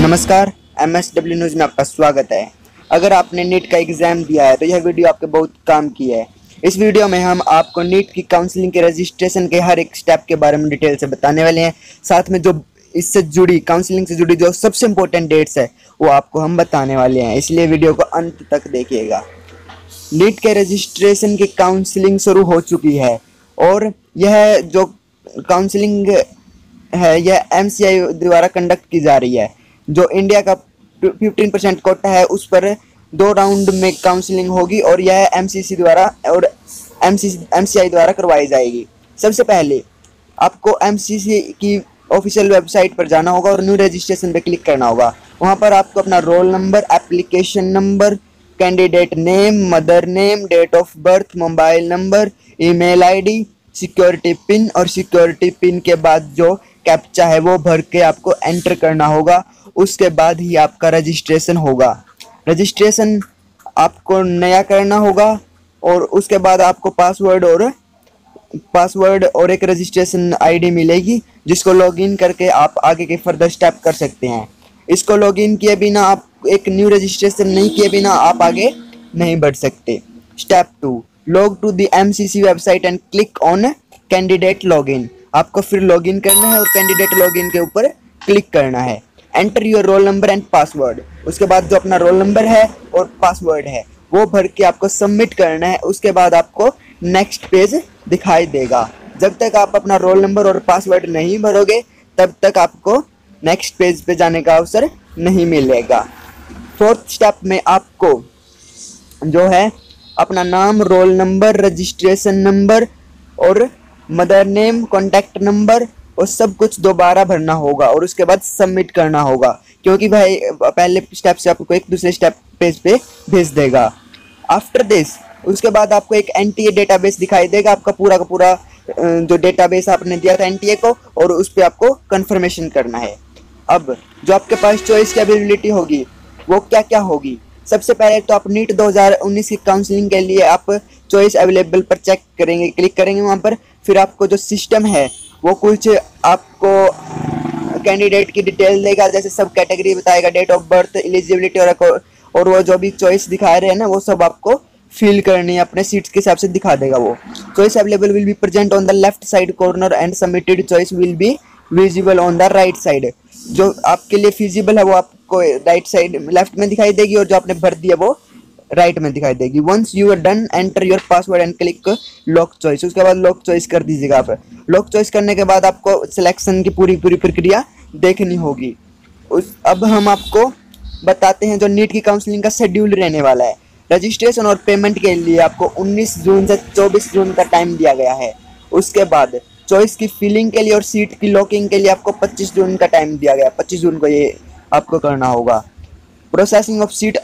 नमस्कार, MSW news में आपका स्वागत है। अगर आपने नीट का एग्ज़ाम दिया है तो यह वीडियो आपके बहुत काम की है। इस वीडियो में हम आपको नीट की काउंसलिंग के रजिस्ट्रेशन के हर एक स्टेप के बारे में डिटेल से बताने वाले हैं। साथ में जो इससे जुड़ी काउंसलिंग से जुड़ी जो सबसे इम्पोर्टेंट डेट्स है वो आपको हम बताने वाले हैं, इसलिए वीडियो को अंत तक देखिएगा। नीट के रजिस्ट्रेशन की काउंसलिंग शुरू हो चुकी है और यह जो काउंसलिंग है यह MCI द्वारा कंडक्ट की जा रही है। जो इंडिया का 15% कोटा है उस पर 2 राउंड में काउंसलिंग होगी और यह MCC द्वारा और MCI द्वारा करवाई जाएगी। सबसे पहले आपको MCC की ऑफिशियल वेबसाइट पर जाना होगा और न्यू रजिस्ट्रेशन पे क्लिक करना होगा। वहां पर आपको अपना roll number, application number, candidate name, mother name, date of birth, mobile number, email ID, security pin और सिक्योरिटी पिन के बाद जो कैप्चा है वो भर के आपको एंटर करना होगा। उसके बाद ही आपका रजिस्ट्रेशन होगा। रजिस्ट्रेशन आपको नया करना होगा और उसके बाद आपको पासवर्ड और एक रजिस्ट्रेशन आईडी मिलेगी जिसको लॉगिन करके आप आगे के फर्दर स्टेप कर सकते हैं। इसको लॉगिन किए बिना, आप एक न्यू रजिस्ट्रेशन नहीं किए बिना आप आगे नहीं बढ़ सकते। Step 2, log to the MCC website and click on candidate login. आपको फिर लॉगिन करना है और कैंडिडेट लॉगिन के ऊपर क्लिक करना है। Enter your roll number and password. उसके बाद जो अपना रोल नंबर है और पासवर्ड है वो भर के आपको सबमिट करना है। उसके बाद आपको नेक्स्ट पेज दिखाई देगा। जब तक आप अपना रोल नंबर और पासवर्ड नहीं भरोगे तब तक आपको नेक्स्ट पेज पे जाने का अवसर नहीं मिलेगा। 4th स्टेप में आपको जो है अपना नाम, रोल नंबर, रजिस्ट्रेशन नंबर और मदर नेम, कॉन्टैक्ट नंबर और सब कुछ दोबारा भरना होगा और उसके बाद सबमिट करना होगा, क्योंकि भाई पहले स्टेप से आपको एक दूसरे स्टेप पेज पे भेज देगा। आफ्टर दिस उसके बाद आपको एक NTA डेटाबेस दिखाई देगा, आपका पूरा का पूरा जो डेटाबेस आपने दिया था NTA को, और उस पर आपको कंफर्मेशन करना है। अब जो आपके पास चॉइस की अवेलेबिलिटी होगी वो क्या क्या होगी। सबसे पहले तो आप नीट 2019 की काउंसलिंग के लिए आप चॉइस अवेलेबल पर चेक करेंगे, क्लिक करेंगे वहाँ पर। फिर आपको जो सिस्टम है वो कुछ आपको कैंडिडेट की डिटेल देगा, जैसे सब कैटेगरी बताएगा, डेट ऑफ बर्थ, एलिजिबिलिटी और वो जो भी चॉइस दिखा रहे हैं ना वो सब आपको फिल करनी है, अपने सीट्स के हिसाब से दिखा देगा वो। Choice available will be present on the left side corner and submitted choice will be visible on the right side. जो आपके लिए फिजिबल है वो आपको राइट साइड लेफ्ट में दिखाई देगी और जो आपने भर दिया वो राइट में दिखाई देगी। Once you are done enter your password and click lock choice. उसके बाद लॉक चॉइस कर दीजिएगा आप। लॉक चॉइस करने के बाद आपको सिलेक्शन की पूरी प्रक्रिया देखनी होगी। अब हम आपको बताते हैं जो नीट की काउंसलिंग का शेड्यूल रहने वाला है। रजिस्ट्रेशन और पेमेंट के लिए आपको 19 जून से 24 जून का टाइम दिया गया है। उसके बाद चॉइस की फिलिंग के लिए और सीट की लॉकिंग के लिए आपको 25 जून का टाइम दिया गया। 25 जून को ये आपको करना होगा। प्रोसेसिंग ऑफ सीट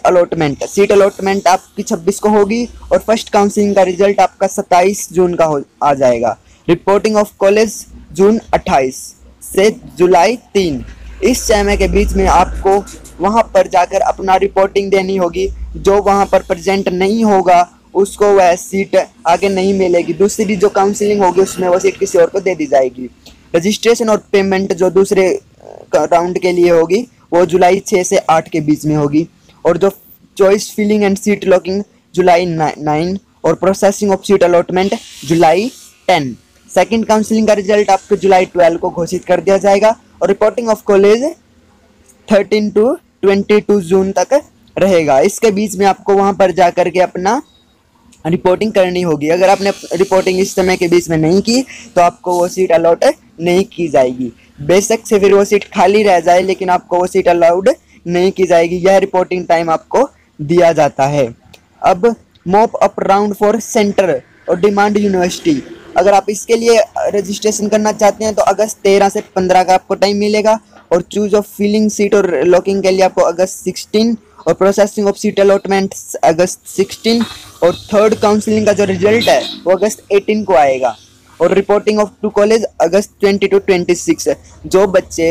अलॉटमेंट आपकी 26 को होगी और फर्स्ट काउंसलिंग का रिजल्ट आपका 27 जून का आ जाएगा। रिपोर्टिंग ऑफ कॉलेज जून 28 से जुलाई 3। इस समय के बीच में आपको वहां पर जाकर अपना रिपोर्टिंग देनी होगी। जो वहां पर प्रेजेंट नहीं होगा उसको वह सीट आगे नहीं मिलेगी। दूसरी जो काउंसलिंग होगी उसमें वो सीट किसी और को दे दी जाएगी। रजिस्ट्रेशन और पेमेंट जो दूसरे राउंड के लिए होगी वो जुलाई 6 से 8 के बीच में होगी और जो choice filling and seat locking जुलाई 9 और प्रोसेसिंग ऑफ सीट अलॉटमेंट जुलाई 10। सेकंड काउंसलिंग का रिजल्ट आपको जुलाई 12 को घोषित कर दिया जाएगा और रिपोर्टिंग ऑफ कॉलेज 13 to 22 जून तक रहेगा। इसके बीच में आपको वहां पर जाकर के अपना रिपोर्टिंग करनी होगी। अगर आपने रिपोर्टिंग इस समय के बीच में नहीं की तो आपको वो सीट अलॉट नहीं की जाएगी। बेशक से फिर वो सीट खाली रह जाए लेकिन आपको वो सीट अलाउड नहीं की जाएगी। यह रिपोर्टिंग टाइम आपको दिया जाता है। अब mop up round for centre और डिमांड यूनिवर्सिटी, अगर आप इसके लिए रजिस्ट्रेशन करना चाहते हैं तो अगस्त 13 से 15 का आपको टाइम मिलेगा और चूज ऑफ फिलिंग सीट और लॉकिंग के लिए आपको अगस्त 16 और प्रोसेसिंग ऑफ सीट अलॉटमेंट अगस्त 16 और थर्ड काउंसलिंग का जो रिजल्ट है वो अगस्त 18 को आएगा और रिपोर्टिंग ऑफ टू कॉलेज अगस्त 20 to 26। जो बच्चे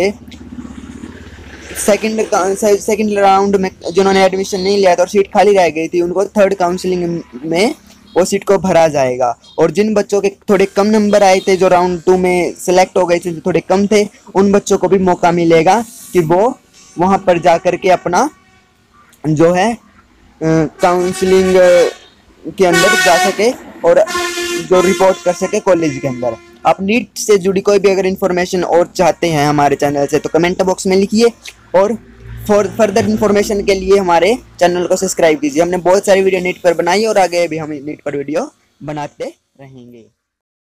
सेकंड राउंड में जिन्होंने एडमिशन नहीं लिया था और सीट खाली रह गई थी उनको थर्ड काउंसलिंग में वो सीट को भरा जाएगा। और जिन बच्चों के थोड़े कम नंबर आए थे, जो राउंड 2 में सिलेक्ट हो गए थे, जो थोड़े कम थे, उन बच्चों को भी मौका मिलेगा कि वो वहाँ पर जा कर के अपना जो है काउंसलिंग के अंदर जा सके और जो रिपोर्ट कर सके कॉलेज के अंदर। आप नीट से जुड़ी कोई भी अगर इन्फॉर्मेशन और चाहते हैं हमारे चैनल से तो कमेंट बॉक्स में लिखिए, और फर्दर इन्फॉर्मेशन के लिए हमारे चैनल को सब्सक्राइब कीजिए। हमने बहुत सारी वीडियो नीट पर बनाई और आगे भी हम नीट पर वीडियो बनाते रहेंगे।